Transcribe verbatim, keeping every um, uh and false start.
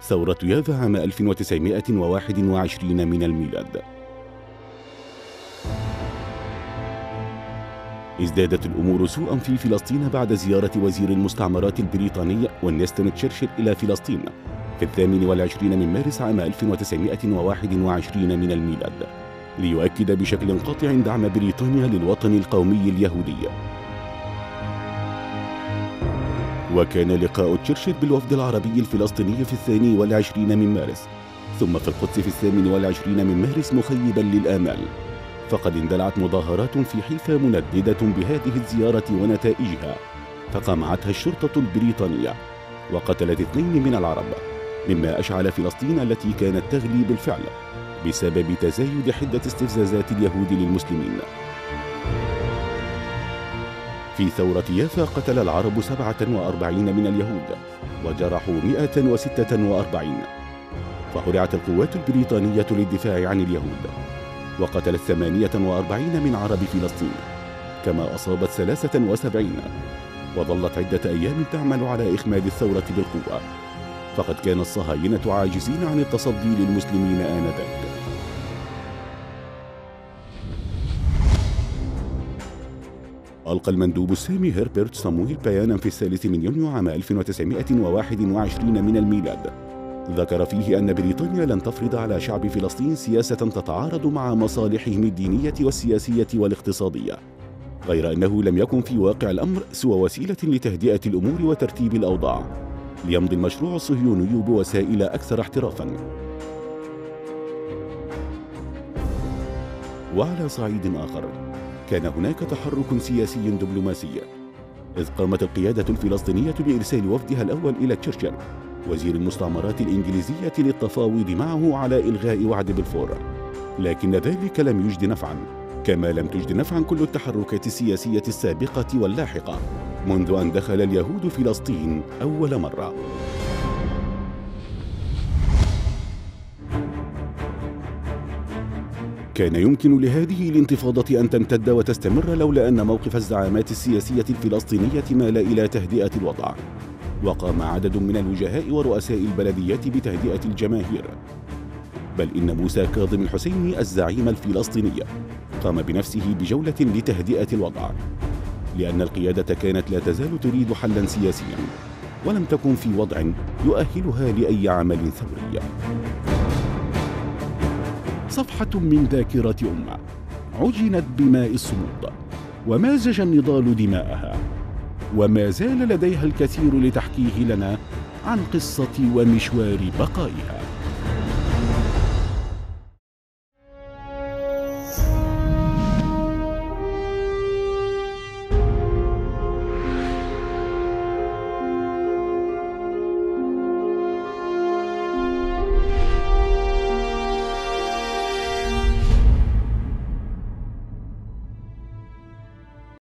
ثورة يافا عام ألف وتسعمائة وواحد وعشرين من الميلاد. ازدادت الأمور سوءا في فلسطين بعد زيارة وزير المستعمرات البريطاني وينستون تشرشل إلى فلسطين في الثامن والعشرين من مارس عام ألف وتسعمائة وواحد وعشرين من الميلاد، ليؤكد بشكل قاطع دعم بريطانيا للوطن القومي اليهودي. وكان لقاء تشرشل بالوفد العربي الفلسطيني في الثاني والعشرين من مارس ثم في القدس في الثامن والعشرين من مارس مخيبا للآمال، فقد اندلعت مظاهرات في حيفا منددة بهذه الزيارة ونتائجها، فقمعتها الشرطة البريطانية وقتلت اثنين من العرب، مما أشعل فلسطين التي كانت تغلي بالفعل بسبب تزايد حدة استفزازات اليهود للمسلمين. في ثورة يافا قتل العرب سبعة وأربعين من اليهود وجرحوا مئة وستة وأربعين، فهرعت القوات البريطانية للدفاع عن اليهود وقتلت ثمانية وأربعين من عرب فلسطين، كما أصابت ثلاثة وسبعين، وظلت عدة أيام تعمل على إخماد الثورة بالقوة، فقد كان الصهاينة عاجزين عن التصدي للمسلمين آنذاك. ألقى المندوب السامي هربرت صامويل بيانا في الثالث من يونيو عام ألف وتسعمائة وواحد وعشرين من الميلاد، ذكر فيه أن بريطانيا لن تفرض على شعب فلسطين سياسة تتعارض مع مصالحهم الدينية والسياسية والاقتصادية، غير أنه لم يكن في واقع الأمر سوى وسيلة لتهدئة الأمور وترتيب الأوضاع، ليمضي المشروع الصهيوني بوسائل أكثر احترافاً. وعلى صعيد آخر، كان هناك تحرك سياسي دبلوماسي، إذ قامت القيادة الفلسطينية بإرسال وفدها الأول إلى تشرشل وزير المستعمرات الإنجليزية للتفاوض معه على إلغاء وعد بلفور، لكن ذلك لم يجد نفعاً، كما لم تجد نفعاً كل التحركات السياسية السابقة واللاحقة منذ أن دخل اليهود فلسطين أول مرة. كان يمكن لهذه الانتفاضة أن تمتد وتستمر لولا أن موقف الزعامات السياسية الفلسطينية مال إلى تهدئة الوضع، وقام عدد من الوجهاء ورؤساء البلديات بتهدئة الجماهير، بل إن موسى كاظم الحسيني الزعيم الفلسطيني قام بنفسه بجولة لتهدئة الوضع، لأن القيادة كانت لا تزال تريد حلاً سياسياً ولم تكن في وضع يؤهلها لأي عمل ثوري. صفحة من ذاكرة أمة عجنت بماء الصمود ومازج النضال دماءها، وما زال لديها الكثير لتحكيه لنا عن قصة ومشوار بقائها.